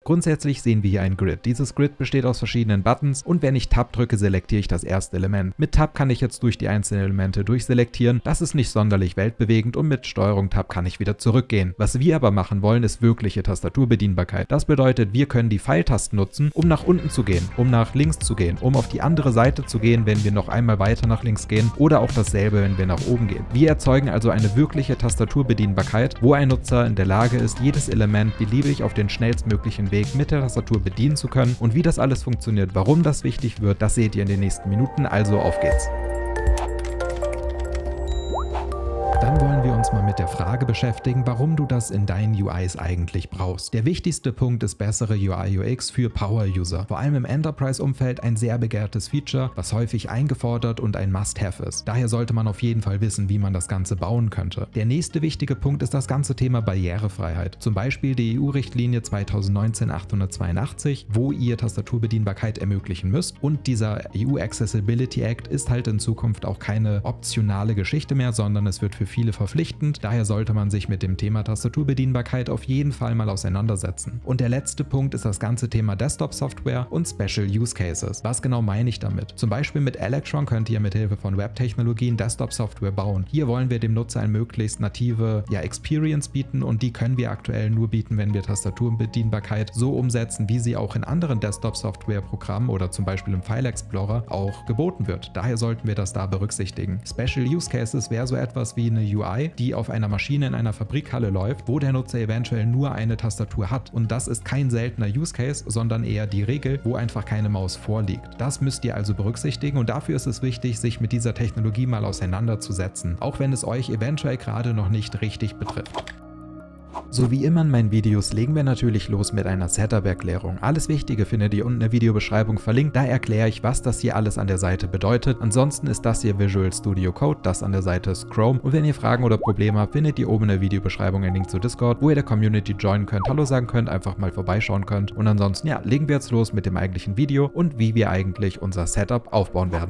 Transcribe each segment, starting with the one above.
Grundsätzlich sehen wir hier ein Grid. Dieses Grid besteht aus verschiedenen Buttons und wenn ich Tab drücke, selektiere ich das erste Element. Mit Tab kann ich jetzt durch die einzelnen Elemente durchselektieren. Das ist nicht sonderlich weltbewegend und mit Steuerung Tab kann ich wieder zurückgehen. Was wir aber machen wollen, ist wirkliche Tastaturbedienbarkeit. Das bedeutet, wir können die Pfeiltasten nutzen, um nach unten zu gehen, um nach links zu gehen, um auf die andere Seite zu gehen, wenn wir noch einmal weiter nach links gehen oder auch dasselbe, wenn wir nach oben gehen. Wir erzeugen also eine wirkliche Tastaturbedienbarkeit, wo ein Nutzer in der Lage ist, jedes Element beliebig auf den schnellstmöglichen Weg mit der Tastatur bedienen zu können. Und wie das alles funktioniert, warum das wichtig wird, das seht ihr in den nächsten Minuten, also auf geht's. Dann wollen wir uns mal mit der Frage beschäftigen, warum du das in deinen UIs eigentlich brauchst. Der wichtigste Punkt ist bessere UI/UX für Power-User. Vor allem im Enterprise-Umfeld ein sehr begehrtes Feature, was häufig eingefordert und ein Must-Have ist. Daher sollte man auf jeden Fall wissen, wie man das Ganze bauen könnte. Der nächste wichtige Punkt ist das ganze Thema Barrierefreiheit. Zum Beispiel die EU-Richtlinie 2019/882, wo ihr Tastaturbedienbarkeit ermöglichen müsst. Und dieser EU Accessibility Act ist halt in Zukunft auch keine optionale Geschichte mehr, sondern es wird für viele verpflichtend. Daher sollte man sich mit dem Thema Tastaturbedienbarkeit auf jeden Fall mal auseinandersetzen. Und der letzte Punkt ist das ganze Thema Desktop-Software und Special Use Cases. Was genau meine ich damit? Zum Beispiel mit Electron könnt ihr mithilfe von Web-Technologien Desktop-Software bauen. Hier wollen wir dem Nutzer eine möglichst native Experience bieten und die können wir aktuell nur bieten, wenn wir Tastaturbedienbarkeit so umsetzen, wie sie auch in anderen Desktop-Software-Programmen oder zum Beispiel im File Explorer auch geboten wird. Daher sollten wir das da berücksichtigen. Special Use Cases wäre so etwas wie eine UI, die auf einer Maschine in einer Fabrikhalle läuft, wo der Nutzer eventuell nur eine Tastatur hat. Und das ist kein seltener Use Case, sondern eher die Regel, wo einfach keine Maus vorliegt. Das müsst ihr also berücksichtigen und dafür ist es wichtig, sich mit dieser Technologie mal auseinanderzusetzen, auch wenn es euch eventuell gerade noch nicht richtig betrifft. So wie immer in meinen Videos legen wir natürlich los mit einer Setup-Erklärung. Alles Wichtige findet ihr unten in der Videobeschreibung verlinkt, da erkläre ich, was das hier alles an der Seite bedeutet. Ansonsten ist das hier Visual Studio Code, das an der Seite ist Chrome und wenn ihr Fragen oder Probleme habt, findet ihr oben in der Videobeschreibung einen Link zu Discord, wo ihr der Community joinen könnt, Hallo sagen könnt, einfach mal vorbeischauen könnt und ansonsten legen wir jetzt los mit dem eigentlichen Video und wie wir eigentlich unser Setup aufbauen werden.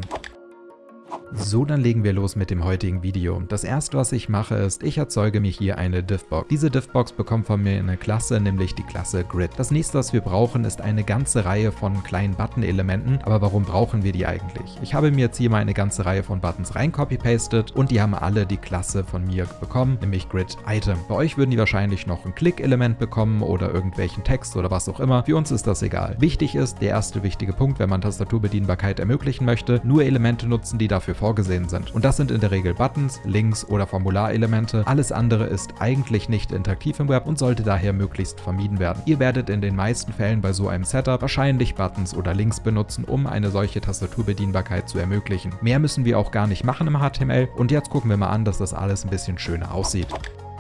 So, dann legen wir los mit dem heutigen Video. Das erste, was ich mache, ist, ich erzeuge mir hier eine Div-Box. Diese Div-Box bekommt von mir eine Klasse, nämlich die Klasse Grid. Das nächste, was wir brauchen, ist eine ganze Reihe von kleinen Button-Elementen. Aber warum brauchen wir die eigentlich? Ich habe mir jetzt hier mal eine ganze Reihe von Buttons rein copy-pasted und die haben alle die Klasse von mir bekommen, nämlich Grid Item. Bei euch würden die wahrscheinlich noch ein Click-Element bekommen oder irgendwelchen Text oder was auch immer. Für uns ist das egal. Wichtig ist, der erste wichtige Punkt, wenn man Tastaturbedienbarkeit ermöglichen möchte, nur Elemente nutzen, die dafür vorgesehen sind. Und das sind in der Regel Buttons, Links oder Formularelemente. Alles andere ist eigentlich nicht interaktiv im Web und sollte daher möglichst vermieden werden. Ihr werdet in den meisten Fällen bei so einem Setup wahrscheinlich Buttons oder Links benutzen, um eine solche Tastaturbedienbarkeit zu ermöglichen. Mehr müssen wir auch gar nicht machen im HTML und jetzt gucken wir mal an, dass das alles ein bisschen schöner aussieht.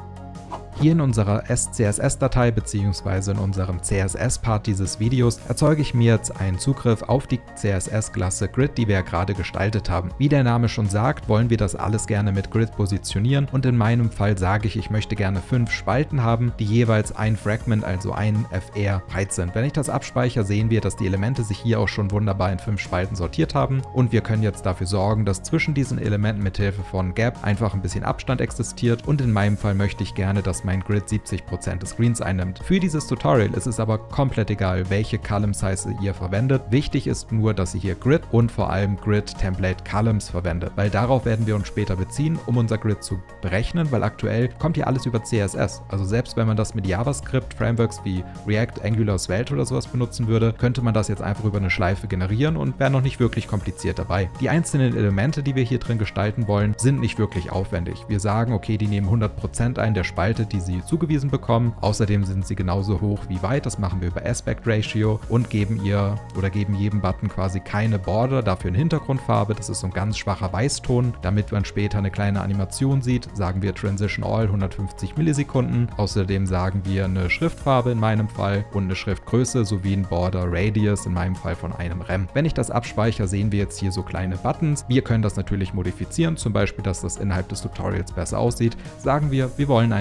Hier in unserer SCSS-Datei bzw. in unserem CSS-Part dieses Videos erzeuge ich mir jetzt einen Zugriff auf die CSS-Klasse Grid, die wir ja gerade gestaltet haben. Wie der Name schon sagt, wollen wir das alles gerne mit Grid positionieren und in meinem Fall sage ich möchte gerne 5 Spalten haben, die jeweils ein Fragment, also ein FR breit sind. Wenn ich das abspeichere, sehen wir, dass die Elemente sich hier auch schon wunderbar in 5 Spalten sortiert haben und wir können jetzt dafür sorgen, dass zwischen diesen Elementen mit Hilfe von Gap einfach ein bisschen Abstand existiert und in meinem Fall möchte ich gerne, dass mein Grid 70% des Screens einnimmt. Für dieses Tutorial ist es aber komplett egal, welche Column Size ihr verwendet. Wichtig ist nur, dass ihr hier Grid und vor allem Grid Template Columns verwendet, weil darauf werden wir uns später beziehen, um unser Grid zu berechnen, weil aktuell kommt hier alles über CSS. Also selbst wenn man das mit JavaScript Frameworks wie React, Angular, Svelte oder sowas benutzen würde, könnte man das jetzt einfach über eine Schleife generieren und wäre noch nicht wirklich kompliziert dabei. Die einzelnen Elemente, die wir hier drin gestalten wollen, sind nicht wirklich aufwendig. Wir sagen, okay, die nehmen 100% ein der Spalte, die sie zugewiesen bekommen. Außerdem sind sie genauso hoch wie weit, das machen wir über Aspect Ratio und geben jedem Button quasi keine Border, dafür eine Hintergrundfarbe. Das ist so ein ganz schwacher Weißton, damit man später eine kleine Animation sieht. Sagen wir Transition All 150 Millisekunden. Außerdem sagen wir eine Schriftfarbe in meinem Fall und eine Schriftgröße sowie ein Border Radius in meinem Fall von einem Rem. Wenn ich das abspeichere, sehen wir jetzt hier so kleine Buttons. Wir können das natürlich modifizieren, zum Beispiel, dass das innerhalb des Tutorials besser aussieht. Sagen wir wollen einfach mal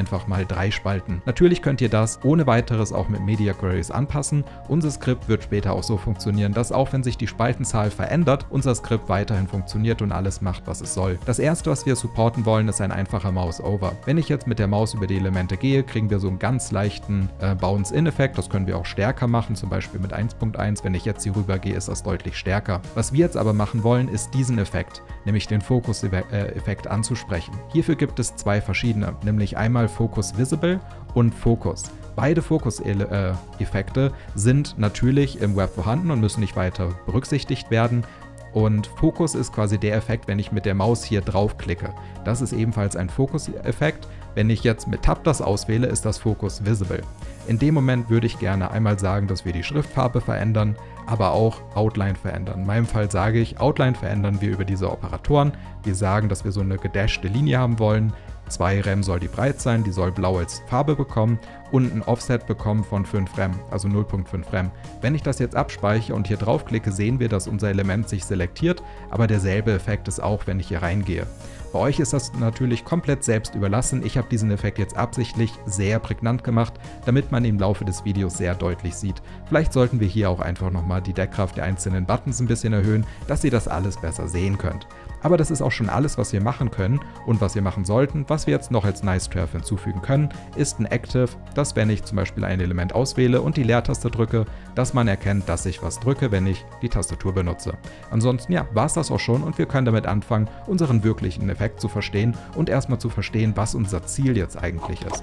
mal 3 Spalten. Natürlich könnt ihr das ohne weiteres auch mit Media Queries anpassen. Unser Skript wird später auch so funktionieren, dass auch wenn sich die Spaltenzahl verändert, unser Skript weiterhin funktioniert und alles macht, was es soll. Das erste, was wir supporten wollen, ist ein einfacher Mouse-Over. Wenn ich jetzt mit der Maus über die Elemente gehe, kriegen wir so einen ganz leichten Bounce-In-Effekt. Das können wir auch stärker machen, zum Beispiel mit 1.1. Wenn ich jetzt hier rüber gehe, ist das deutlich stärker. Was wir jetzt aber machen wollen, ist diesen Effekt, nämlich den Focus-Effekt anzusprechen. Hierfür gibt es 2 verschiedene, nämlich einmal Focus Visible und Focus. Beide Focus-Effekte sind natürlich im Web vorhanden und müssen nicht weiter berücksichtigt werden. Und Focus ist quasi der Effekt, wenn ich mit der Maus hier draufklicke. Das ist ebenfalls ein Focus-Effekt. Wenn ich jetzt mit Tab das auswähle, ist das Focus Visible. In dem Moment würde ich gerne einmal sagen, dass wir die Schriftfarbe verändern, aber auch Outline verändern. In meinem Fall sage ich, Outline verändern wir über diese Operatoren. Wir sagen, dass wir so eine gedashte Linie haben wollen. 2 Rem soll die breit sein, die soll blau als Farbe bekommen und ein Offset bekommen von 5 Rem, also 0.5 Rem. Wenn ich das jetzt abspeichere und hier draufklicke, sehen wir, dass unser Element sich selektiert, aber derselbe Effekt ist auch, wenn ich hier reingehe. Bei euch ist das natürlich komplett selbst überlassen. Ich habe diesen Effekt jetzt absichtlich sehr prägnant gemacht, damit man ihn im Laufe des Videos sehr deutlich sieht. Vielleicht sollten wir hier auch einfach nochmal die Deckkraft der einzelnen Buttons ein bisschen erhöhen, dass ihr das alles besser sehen könnt. Aber das ist auch schon alles, was wir machen können und was wir machen sollten. Was wir jetzt noch als Nice-to-have hinzufügen können, ist ein Active, dass wenn ich zum Beispiel ein Element auswähle und die Leertaste drücke, dass man erkennt, dass ich was drücke, wenn ich die Tastatur benutze. Ansonsten ja, war es das auch schon und wir können damit anfangen, unseren wirklichen Effekt zu verstehen und erstmal zu verstehen, was unser Ziel jetzt eigentlich ist.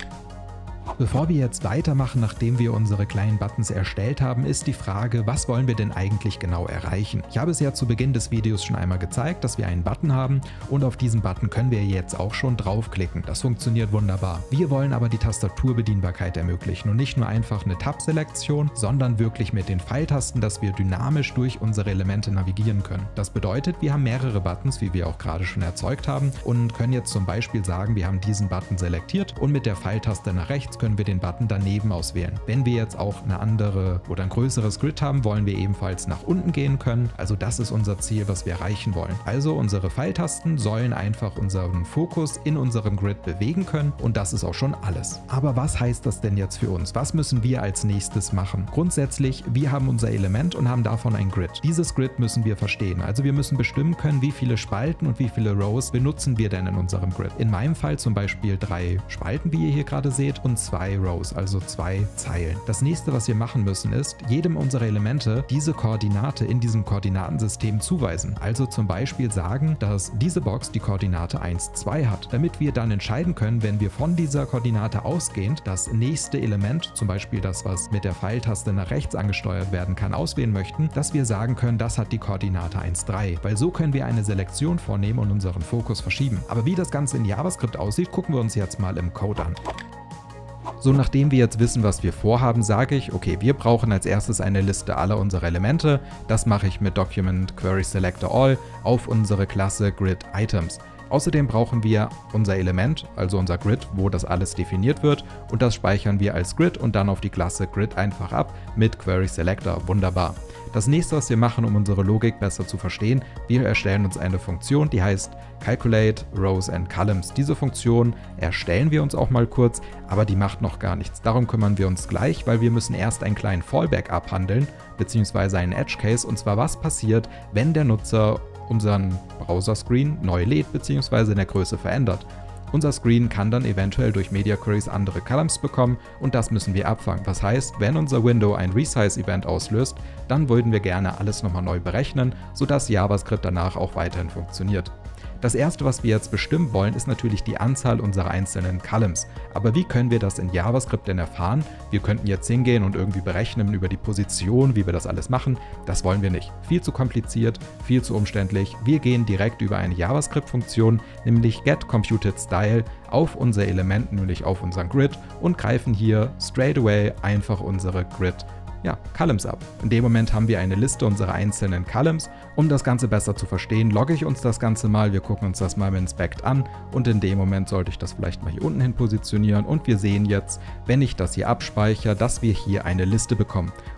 Bevor wir jetzt weitermachen, nachdem wir unsere kleinen Buttons erstellt haben, ist die Frage, was wollen wir denn eigentlich genau erreichen? Ich habe es ja zu Beginn des Videos schon einmal gezeigt, dass wir einen Button haben und auf diesen Button können wir jetzt auch schon draufklicken. Das funktioniert wunderbar. Wir wollen aber die Tastaturbedienbarkeit ermöglichen und nicht nur einfach eine Tab-Selektion, sondern wirklich mit den Pfeiltasten, dass wir dynamisch durch unsere Elemente navigieren können. Das bedeutet, wir haben mehrere Buttons, wie wir auch gerade schon erzeugt haben und können jetzt zum Beispiel sagen, wir haben diesen Button selektiert und mit der Pfeiltaste nach rechts können wir den Button daneben auswählen. Wenn wir jetzt auch eine andere oder ein größeres Grid haben, wollen wir ebenfalls nach unten gehen können. Also das ist unser Ziel, was wir erreichen wollen. Also unsere Pfeiltasten sollen einfach unseren Fokus in unserem Grid bewegen können und das ist auch schon alles. Aber was heißt das denn jetzt für uns? Was müssen wir als nächstes machen? Grundsätzlich, wir haben unser Element und haben davon ein Grid. Dieses Grid müssen wir verstehen. Also wir müssen bestimmen können, wie viele Spalten und wie viele Rows benutzen wir denn in unserem Grid. In meinem Fall zum Beispiel 3 Spalten, wie ihr hier gerade seht, und 2 Rows, also 2 Zeilen. Das nächste, was wir machen müssen, ist, jedem unserer Elemente diese Koordinate in diesem Koordinatensystem zuweisen. Also zum Beispiel sagen, dass diese Box die Koordinate 1, 2 hat, damit wir dann entscheiden können, wenn wir von dieser Koordinate ausgehend das nächste Element, zum Beispiel das, was mit der Pfeiltaste nach rechts angesteuert werden kann, auswählen möchten, dass wir sagen können, das hat die Koordinate 1, 3, weil so können wir eine Selektion vornehmen und unseren Fokus verschieben. Aber wie das Ganze in JavaScript aussieht, gucken wir uns jetzt mal im Code an. So, nachdem wir jetzt wissen, was wir vorhaben, sage ich, okay, wir brauchen als erstes eine Liste aller unserer Elemente. Das mache ich mit Document Query Selector All auf unsere Klasse Grid Items. Außerdem brauchen wir unser Element, also unser Grid, wo das alles definiert wird und das speichern wir als Grid und dann auf die Klasse Grid einfach ab mit Query Selector. Wunderbar. Das nächste, was wir machen, um unsere Logik besser zu verstehen, wir erstellen uns eine Funktion, die heißt Calculate Rows and Columns. Diese Funktion erstellen wir uns auch mal kurz, aber die macht noch gar nichts. Darum kümmern wir uns gleich, weil wir müssen erst einen kleinen Fallback abhandeln, beziehungsweise einen Edge Case, und zwar was passiert, wenn der Nutzer unseren Browser-Screen neu lädt bzw. in der Größe verändert. Unser Screen kann dann eventuell durch Media Queries andere Columns bekommen und das müssen wir abfangen. Was heißt, wenn unser Window ein Resize-Event auslöst, dann würden wir gerne alles nochmal neu berechnen, sodass JavaScript danach auch weiterhin funktioniert. Das erste, was wir jetzt bestimmen wollen, ist natürlich die Anzahl unserer einzelnen Columns. Aber wie können wir das in JavaScript denn erfahren? Wir könnten jetzt hingehen und irgendwie berechnen über die Position, wie wir das alles machen. Das wollen wir nicht. Viel zu kompliziert, viel zu umständlich. Wir gehen direkt über eine JavaScript-Funktion, nämlich getComputedStyle, auf unser Element, nämlich auf unseren Grid, und greifen hier straight away einfach unsere Columns ab. In dem Moment haben wir eine Liste unserer einzelnen Columns. Um das Ganze besser zu verstehen, logge ich uns das Ganze mal. Wir gucken uns das mal im Inspect an und in dem Moment sollte ich das vielleicht mal hier unten hin positionieren und wir sehen jetzt, wenn ich das hier abspeichere, dass wir hier eine Liste bekommen.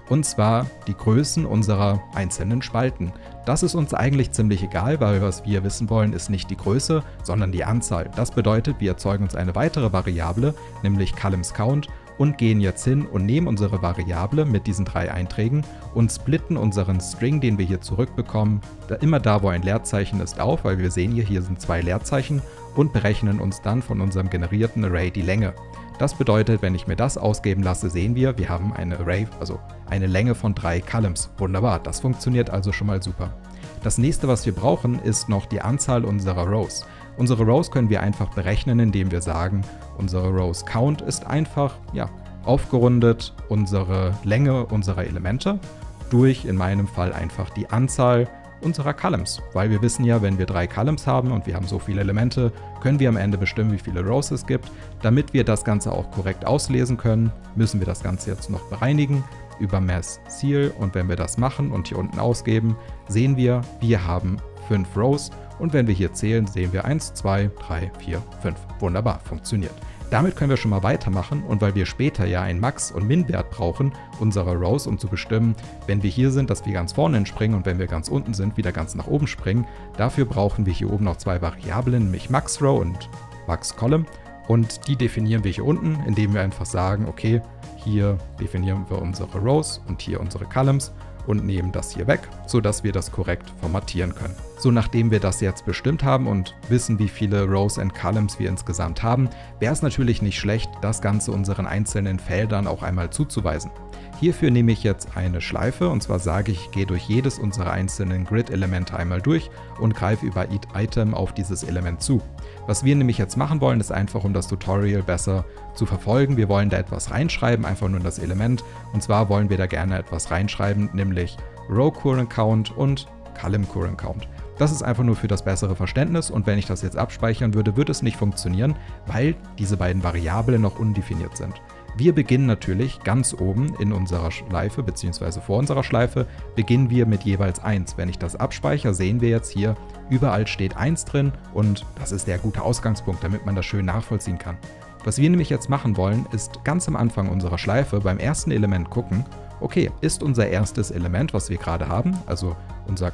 und zwar die Größen unserer einzelnen Spalten. Das ist uns eigentlich ziemlich egal, weil was wir wissen wollen, ist nicht die Größe, sondern die Anzahl. Das bedeutet, wir erzeugen uns eine weitere Variable, nämlich Columns Count, und gehen jetzt hin und nehmen unsere Variable mit diesen 3 Einträgen und splitten unseren String, den wir hier zurückbekommen, immer da, wo ein Leerzeichen ist, auf, weil wir sehen hier sind 2 Leerzeichen, und berechnen uns dann von unserem generierten Array die Länge. Das bedeutet, wenn ich mir das ausgeben lasse, sehen wir haben eine Array, also eine Länge von 3 Columns. Wunderbar, das funktioniert also schon mal super. Das nächste, was wir brauchen, ist noch die Anzahl unserer Rows. Unsere Rows können wir einfach berechnen, indem wir sagen, unsere Rows Count ist einfach, aufgerundet unsere Länge unserer Elemente durch, in meinem Fall einfach die Anzahl unserer Columns, weil wir wissen ja, wenn wir 3 Columns haben und wir haben so viele Elemente, können wir am Ende bestimmen, wie viele Rows es gibt. Damit wir das Ganze auch korrekt auslesen können, müssen wir das Ganze jetzt noch bereinigen über Mass_Ceil, und wenn wir das machen und hier unten ausgeben, sehen wir haben 5 Rows, und wenn wir hier zählen, sehen wir 1, 2, 3, 4, 5. Wunderbar, funktioniert. Damit können wir schon mal weitermachen, und weil wir später ja einen Max- und Min-Wert brauchen, unserer Rows, um zu bestimmen, wenn wir hier sind, dass wir ganz vorne springen, und wenn wir ganz unten sind, wieder ganz nach oben springen. Dafür brauchen wir hier oben noch 2 Variablen, nämlich Max_Row und Max_Column, und die definieren wir hier unten, indem wir einfach sagen, okay, hier definieren wir unsere Rows und hier unsere Columns und nehmen das hier weg, sodass wir das korrekt formatieren können. So, nachdem wir das jetzt bestimmt haben und wissen, wie viele Rows und Columns wir insgesamt haben, wäre es natürlich nicht schlecht, das Ganze unseren einzelnen Feldern auch einmal zuzuweisen. Hierfür nehme ich jetzt eine Schleife, und zwar sage ich gehe durch jedes unserer einzelnen Grid-Elemente einmal durch und greife über Item auf dieses Element zu. Was wir nämlich jetzt machen wollen, ist einfach, um das Tutorial besser zu verfolgen, wir wollen da etwas reinschreiben, einfach nur in das Element, und zwar wollen wir da gerne etwas reinschreiben, nämlich Row Current Count und Column Current Count. Das ist einfach nur für das bessere Verständnis, und wenn ich das jetzt abspeichern würde, würde es nicht funktionieren, weil diese beiden Variablen noch undefiniert sind. Wir beginnen natürlich ganz oben in unserer Schleife, beziehungsweise vor unserer Schleife, beginnen wir mit jeweils 1. Wenn ich das abspeichere, sehen wir jetzt hier, überall steht 1 drin, und das ist der gute Ausgangspunkt, damit man das schön nachvollziehen kann. Was wir nämlich jetzt machen wollen, ist ganz am Anfang unserer Schleife beim ersten Element gucken, okay, ist unser erstes Element, was wir gerade haben, also unser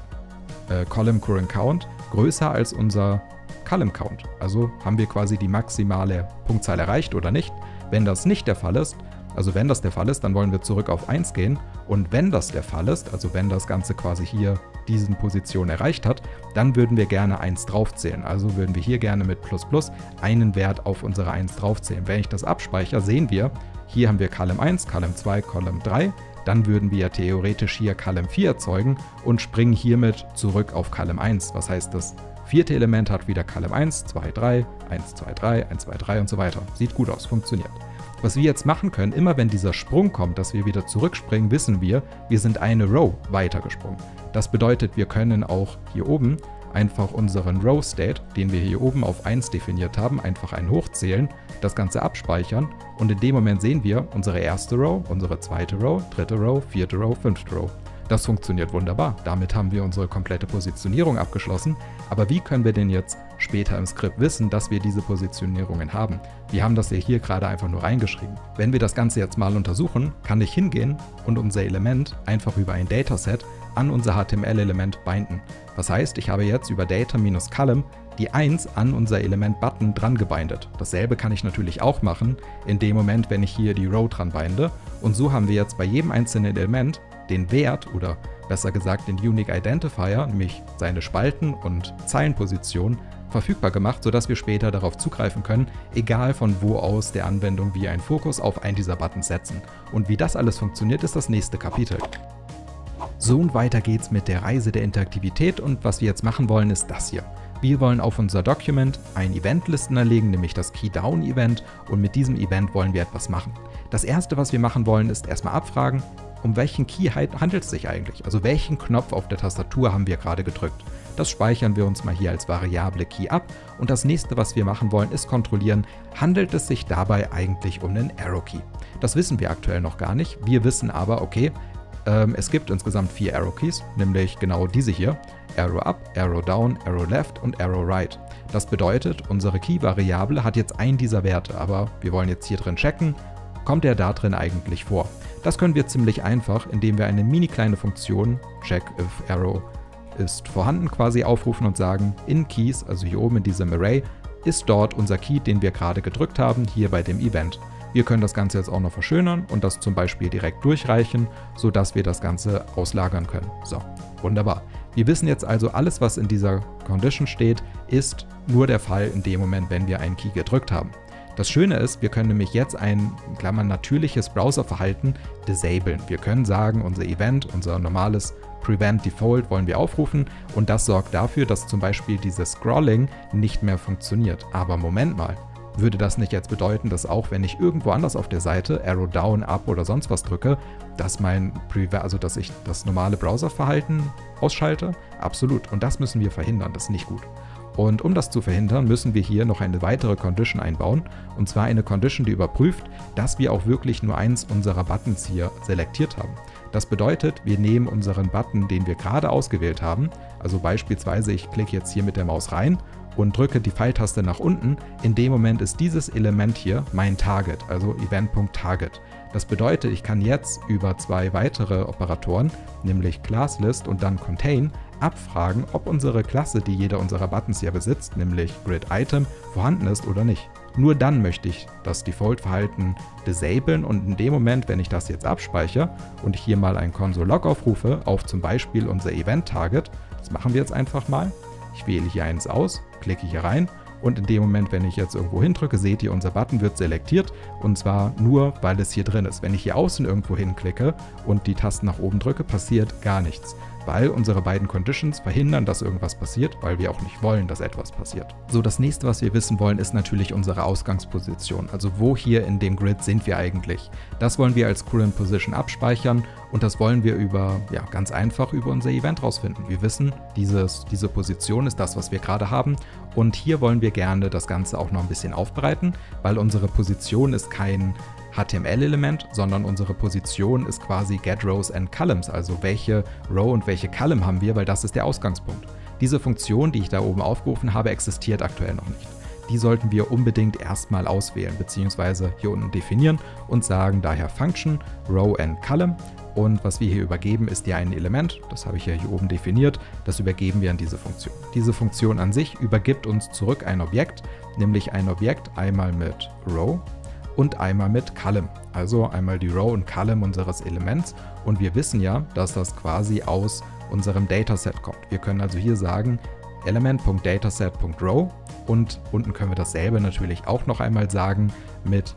Column Current Count, größer als unser Column Count? Also haben wir quasi die maximale Punktzahl erreicht oder nicht? Wenn das nicht der Fall ist, also wenn das der Fall ist, dann wollen wir zurück auf 1 gehen, und wenn das der Fall ist, also wenn das Ganze quasi hier diesen Position erreicht hat, dann würden wir gerne 1 draufzählen. Also würden wir hier gerne mit ++ einen Wert auf unsere 1 draufzählen. Wenn ich das abspeichere, sehen wir, hier haben wir Column 1, Column 2, Column 3, dann würden wir ja theoretisch hier Column 4 erzeugen und springen hiermit zurück auf Column 1. Was heißt, das vierte Element hat wieder Column 1, 2, 3, 1, 2, 3, 1, 2, 3 und so weiter. Sieht gut aus, funktioniert. Was wir jetzt machen können, immer wenn dieser Sprung kommt, dass wir wieder zurückspringen, wissen wir sind eine Row weitergesprungen. Das bedeutet, wir können auch hier oben einfach unseren Row State, den wir hier oben auf 1 definiert haben, einfach einen hochzählen, das Ganze abspeichern, und in dem Moment sehen wir unsere erste Row, unsere zweite Row, dritte Row, vierte Row, fünfte Row. Das funktioniert wunderbar. Damit haben wir unsere komplette Positionierung abgeschlossen. Aber wie können wir denn jetzt später im Skript wissen, dass wir diese Positionierungen haben? Wir haben das ja hier gerade einfach nur reingeschrieben. Wenn wir das Ganze jetzt mal untersuchen, kann ich hingehen und unser Element einfach über ein Dataset an unser HTML-Element binden. Das heißt, ich habe jetzt über Data-Column die 1 an unser Element-Button dran gebindet. Dasselbe kann ich natürlich auch machen, in dem Moment, wenn ich hier die Row dran binde. Und so haben wir jetzt bei jedem einzelnen Element den Wert, oder besser gesagt den Unique Identifier, nämlich seine Spalten- und Zeilenposition, verfügbar gemacht, sodass wir später darauf zugreifen können, egal von wo aus der Anwendung wir einen Fokus auf einen dieser Buttons setzen. Und wie das alles funktioniert, ist das nächste Kapitel. So, und weiter geht's mit der Reise der Interaktivität, und was wir jetzt machen wollen, ist das hier. Wir wollen auf unser Document ein Event-Listen erlegen, nämlich das Key-Down-Event, und mit diesem Event wollen wir etwas machen. Das erste, was wir machen wollen, ist erstmal abfragen, um welchen Key handelt es sich eigentlich? Also welchen Knopf auf der Tastatur haben wir gerade gedrückt? Das speichern wir uns mal hier als Variable Key ab, und das nächste, was wir machen wollen, ist kontrollieren, handelt es sich dabei eigentlich um einen Arrow Key? Das wissen wir aktuell noch gar nicht. Wir wissen aber, okay, es gibt insgesamt 4 Arrow Keys, nämlich genau diese hier: Arrow Up, Arrow Down, Arrow Left und Arrow Right. Das bedeutet, unsere Key-Variable hat jetzt einen dieser Werte, aber wir wollen jetzt hier drin checken, kommt er da drin eigentlich vor? Das können wir ziemlich einfach, indem wir eine mini kleine Funktion, check if arrow ist vorhanden, quasi aufrufen und sagen, in Keys, also hier oben in diesem Array, ist dort unser Key, den wir gerade gedrückt haben, hier bei dem Event. Wir können das Ganze jetzt auch noch verschönern und das zum Beispiel direkt durchreichen, sodass wir das Ganze auslagern können. So, wunderbar. Wir wissen jetzt also, alles, was in dieser Condition steht, ist nur der Fall in dem Moment, wenn wir einen Key gedrückt haben. Das Schöne ist, wir können nämlich jetzt ein natürliches Browserverhalten disablen. Wir können sagen, unser Event, unser normales Prevent Default wollen wir aufrufen und das sorgt dafür, dass zum Beispiel dieses Scrolling nicht mehr funktioniert. Aber Moment mal, würde das nicht jetzt bedeuten, dass auch wenn ich irgendwo anders auf der Seite Arrow Down, Up oder sonst was drücke, dass dass ich das normale Browserverhalten ausschalte? Absolut. Und das müssen wir verhindern, das ist nicht gut. Und um das zu verhindern, müssen wir hier noch eine weitere Condition einbauen, und zwar eine Condition, die überprüft, dass wir auch wirklich nur eins unserer Buttons hier selektiert haben. Das bedeutet, wir nehmen unseren Button, den wir gerade ausgewählt haben, also beispielsweise ich klicke jetzt hier mit der Maus rein und drücke die Pfeiltaste nach unten, in dem Moment ist dieses Element hier mein Target, also Event.Target. Das bedeutet, ich kann jetzt über zwei weitere Operatoren, nämlich ClassList und dann Contain, abfragen, ob unsere Klasse, die jeder unserer Buttons hier besitzt, nämlich GridItem, vorhanden ist oder nicht. Nur dann möchte ich das Default-Verhalten disablen und in dem Moment, wenn ich das jetzt abspeichere und ich hier mal ein Console-Log aufrufe, auf zum Beispiel unser Event-Target, das machen wir jetzt einfach mal. Ich wähle hier eins aus, klicke hier rein und in dem Moment, wenn ich jetzt irgendwo hindrücke, seht ihr, unser Button wird selektiert und zwar nur, weil es hier drin ist. Wenn ich hier außen irgendwo hinklicke und die Tasten nach oben drücke, passiert gar nichts, weil unsere beiden Conditions verhindern, dass irgendwas passiert, weil wir auch nicht wollen, dass etwas passiert. So, das nächste, was wir wissen wollen, ist natürlich unsere Ausgangsposition. Also wo hier in dem Grid sind wir eigentlich? Das wollen wir als Current Position abspeichern und das wollen wir ganz einfach über unser Event rausfinden. Wir wissen, diese Position ist das, was wir gerade haben und hier wollen wir gerne das Ganze auch noch ein bisschen aufbereiten, weil unsere Position ist kein HTML-Element, sondern unsere Position ist quasi Get Rows and Columns, also welche Row und welche Column haben wir, weil das ist der Ausgangspunkt. Diese Funktion, die ich da oben aufgerufen habe, existiert aktuell noch nicht. Die sollten wir unbedingt erstmal auswählen, beziehungsweise hier unten definieren und sagen daher Function, Row and Column. Und was wir hier übergeben, ist ja ein Element, das habe ich ja hier oben definiert, das übergeben wir an diese Funktion. Diese Funktion an sich übergibt uns zurück ein Objekt, nämlich ein Objekt einmal mit Row und einmal mit Column, also einmal die Row und Column unseres Elements und wir wissen ja, dass das quasi aus unserem Dataset kommt. Wir können also hier sagen element.dataset.row und unten können wir dasselbe natürlich auch noch einmal sagen mit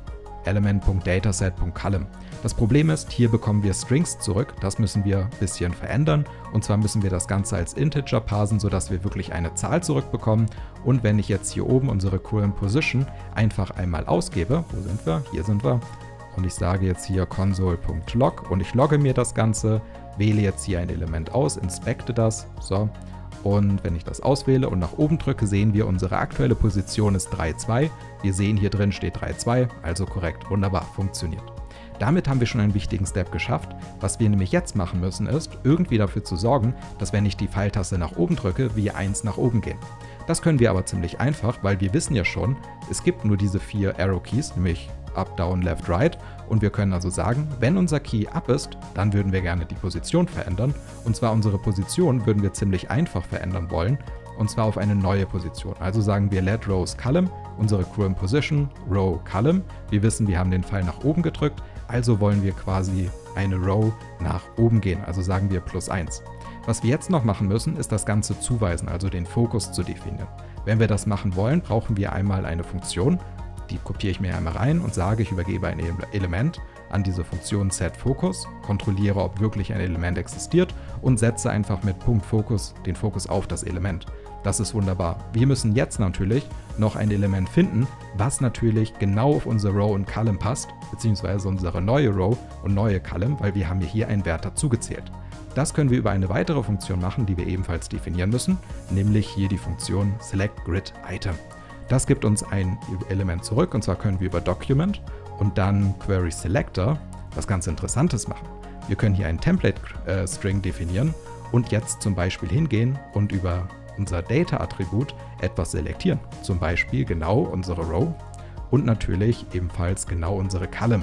element.dataset.column. Das Problem ist, hier bekommen wir Strings zurück, das müssen wir ein bisschen verändern und zwar müssen wir das Ganze als Integer parsen, sodass wir wirklich eine Zahl zurückbekommen und wenn ich jetzt hier oben unsere Current Position einfach einmal ausgebe, wo sind wir? Hier sind wir und ich sage jetzt hier console.log und ich logge mir das Ganze, wähle jetzt hier ein Element aus, inspekte das, so. Und wenn ich das auswähle und nach oben drücke, sehen wir, unsere aktuelle Position ist 3.2. Wir sehen, hier drin steht 3.2, also korrekt, wunderbar, funktioniert. Damit haben wir schon einen wichtigen Step geschafft. Was wir nämlich jetzt machen müssen, ist, irgendwie dafür zu sorgen, dass wenn ich die Pfeiltaste nach oben drücke, wir 1 nach oben gehen. Das können wir aber ziemlich einfach, weil wir wissen ja schon, es gibt nur diese 4 Arrow Keys, nämlich Up, Down, Left, Right. Und wir können also sagen, wenn unser Key Up ist, dann würden wir gerne die Position verändern. Und zwar unsere Position würden wir ziemlich einfach verändern wollen. Und zwar auf eine neue Position. Also sagen wir Let Rows Column, unsere Current Position, Row Column. Wir wissen, wir haben den Pfeil nach oben gedrückt. Also wollen wir quasi eine Row nach oben gehen. Also sagen wir +1. Was wir jetzt noch machen müssen, ist das Ganze zuweisen, also den Fokus zu definieren. Wenn wir das machen wollen, brauchen wir einmal eine Funktion. Die kopiere ich mir einmal rein und sage, ich übergebe ein Element an diese Funktion setFocus, kontrolliere, ob wirklich ein Element existiert und setze einfach mit .Focus den Fokus auf das Element. Das ist wunderbar. Wir müssen jetzt natürlich noch ein Element finden, was natürlich genau auf unsere Row und Column passt, beziehungsweise unsere neue Row und neue Column, weil wir haben hier einen Wert dazugezählt. Das können wir über eine weitere Funktion machen, die wir ebenfalls definieren müssen, nämlich hier die Funktion selectGridItem. Das gibt uns ein Element zurück und zwar können wir über Document und dann QuerySelector was ganz Interessantes machen. Wir können hier einen Template-String definieren und jetzt zum Beispiel hingehen und über unser Data-Attribut etwas selektieren. Zum Beispiel genau unsere Row und natürlich ebenfalls genau unsere Column.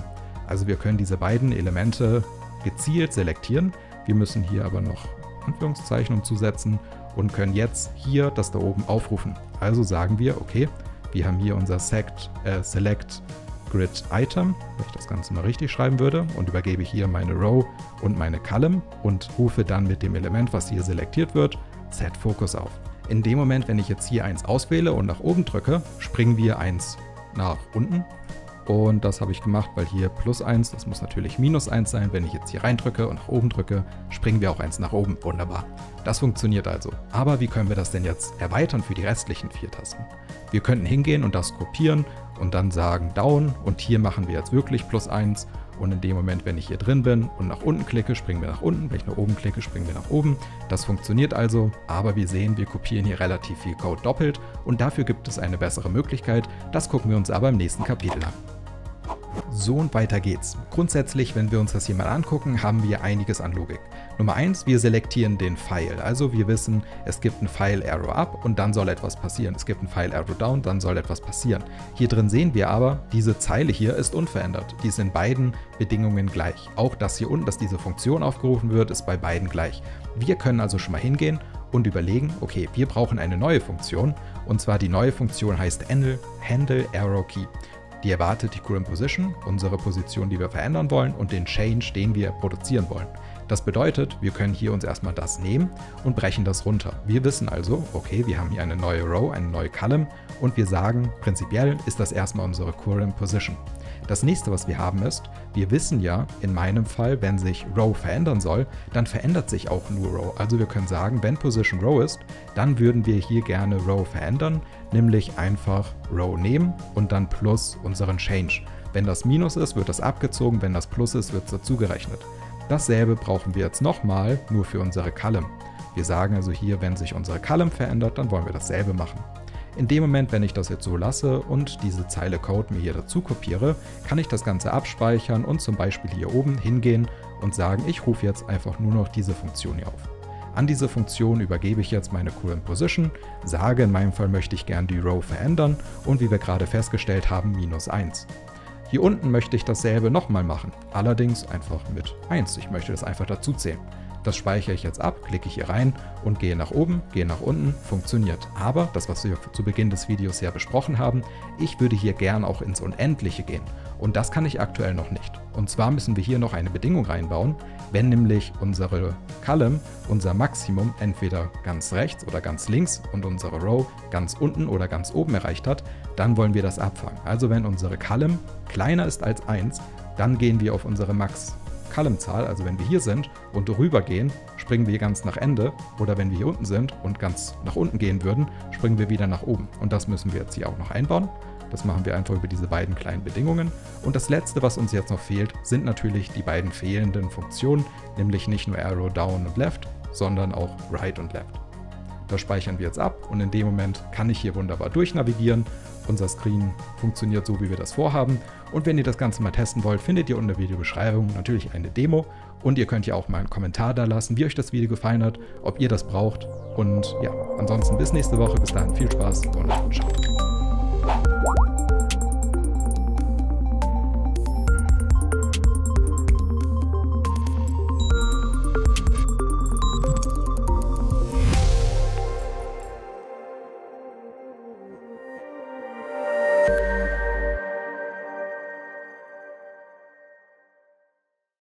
Also wir können diese beiden Elemente gezielt selektieren. Wir müssen hier aber noch Anführungszeichen umzusetzen und können jetzt hier das da oben aufrufen. Also sagen wir, okay, wir haben hier unser Select Grid Item, wenn ich das Ganze mal richtig schreiben würde, und übergebe hier meine Row und meine Column und rufe dann mit dem Element, was hier selektiert wird, Set Focus auf. In dem Moment, wenn ich jetzt hier eins auswähle und nach oben drücke, springen wir eins nach unten. Und das habe ich gemacht, weil hier +1, das muss natürlich -1 sein. Wenn ich jetzt hier reindrücke und nach oben drücke, springen wir auch eins nach oben. Wunderbar. Das funktioniert also. Aber wie können wir das denn jetzt erweitern für die restlichen 4 Tasten? Wir könnten hingehen und das kopieren und dann sagen Down und hier machen wir jetzt wirklich +1 und in dem Moment, wenn ich hier drin bin und nach unten klicke, springen wir nach unten. Wenn ich nach oben klicke, springen wir nach oben. Das funktioniert also, aber wir sehen, wir kopieren hier relativ viel Code doppelt und dafür gibt es eine bessere Möglichkeit. Das gucken wir uns aber im nächsten Kapitel an. So und weiter geht's. Grundsätzlich, wenn wir uns das hier mal angucken, haben wir einiges an Logik. Nummer 1, wir selektieren den Pfeil. Also wir wissen, es gibt einen Pfeil Arrow Up und dann soll etwas passieren. Es gibt einen Pfeil Arrow Down, dann soll etwas passieren. Hier drin sehen wir aber, diese Zeile hier ist unverändert. Die ist in beiden Bedingungen gleich. Auch das hier unten, dass diese Funktion aufgerufen wird, ist bei beiden gleich. Wir können also schon mal hingehen und überlegen, okay, wir brauchen eine neue Funktion und zwar die neue Funktion heißt Handle Arrow Key. Die erwartet die Current Position, unsere Position, die wir verändern wollen, und den Change, den wir produzieren wollen. Das bedeutet, wir können hier uns erstmal das nehmen und brechen das runter. Wir wissen also, okay, wir haben hier eine neue Row, eine neue Column und wir sagen, prinzipiell ist das erstmal unsere Current Position. Das nächste, was wir haben ist, wir wissen ja, in meinem Fall, wenn sich Row verändern soll, dann verändert sich auch nur Row. Also wir können sagen, wenn Position Row ist, dann würden wir hier gerne Row verändern, nämlich einfach Row nehmen und dann plus unseren Change. Wenn das Minus ist, wird das abgezogen, wenn das Plus ist, wird es dazugerechnet. Dasselbe brauchen wir jetzt nochmal, nur für unsere Column. Wir sagen also hier, wenn sich unsere Column verändert, dann wollen wir dasselbe machen. In dem Moment, wenn ich das jetzt so lasse und diese Zeile Code mir hier dazu kopiere, kann ich das Ganze abspeichern und zum Beispiel hier oben hingehen und sagen, ich rufe jetzt einfach nur noch diese Funktion hier auf. An diese Funktion übergebe ich jetzt meine Current Position, sage, in meinem Fall möchte ich gern die Row verändern und wie wir gerade festgestellt haben, -1. Hier unten möchte ich dasselbe nochmal machen, allerdings einfach mit 1. Ich möchte das einfach dazu zählen. Das speichere ich jetzt ab, klicke ich hier rein und gehe nach oben, gehe nach unten, funktioniert. Aber, das was wir zu Beginn des Videos ja besprochen haben, ich würde hier gern auch ins Unendliche gehen. Und das kann ich aktuell noch nicht. Und zwar müssen wir hier noch eine Bedingung reinbauen, wenn nämlich unsere Column, unser Maximum entweder ganz rechts oder ganz links und unsere Row ganz unten oder ganz oben erreicht hat, dann wollen wir das abfangen. Also wenn unsere Column kleiner ist als 1, dann gehen wir auf unsere Column-Zahl, also wenn wir hier sind und rüber gehen, springen wir ganz nach Ende, oder wenn wir hier unten sind und ganz nach unten gehen würden, springen wir wieder nach oben. Und das müssen wir jetzt hier auch noch einbauen. Das machen wir einfach über diese beiden kleinen Bedingungen. Und das letzte, was uns jetzt noch fehlt, sind natürlich die beiden fehlenden Funktionen, nämlich nicht nur Arrow Down und Left, sondern auch Right und Left. Das speichern wir jetzt ab und in dem Moment kann ich hier wunderbar durchnavigieren. Unser Screen funktioniert so, wie wir das vorhaben. Und wenn ihr das Ganze mal testen wollt, findet ihr unten in der Videobeschreibung natürlich eine Demo. Und ihr könnt ja auch mal einen Kommentar da lassen, wie euch das Video gefallen hat, ob ihr das braucht. Und ja, ansonsten bis nächste Woche. Bis dahin viel Spaß und ciao.